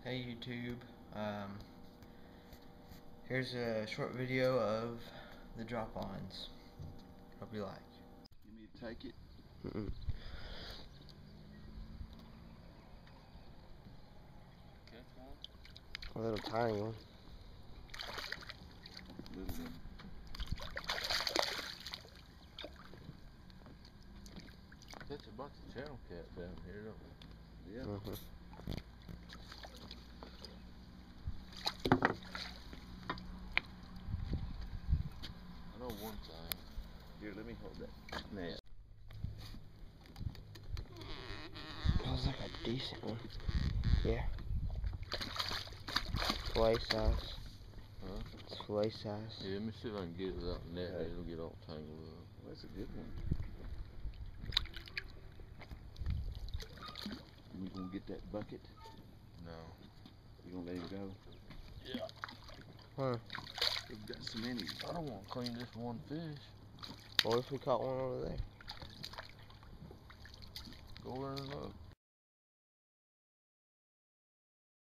Hey YouTube, here's a short video of the drop lines. Hope you like. You need to take it? Catch one? A little tiny one. Little one. Catch a bunch of channel cat down here, don't we? Yeah. I know one thing. Here, let me hold that net. That was like a decent one. Yeah. Fillet size. Huh? It's fillet size. Yeah, let me see if I can get it without the net. Okay. It'll get all tangled up. Well, that's a good one. You gonna get that bucket? No. You gonna let him go? Yeah. Huh. We've got so many. I don't want to clean this one fish. What if we caught one over there? Go over and look.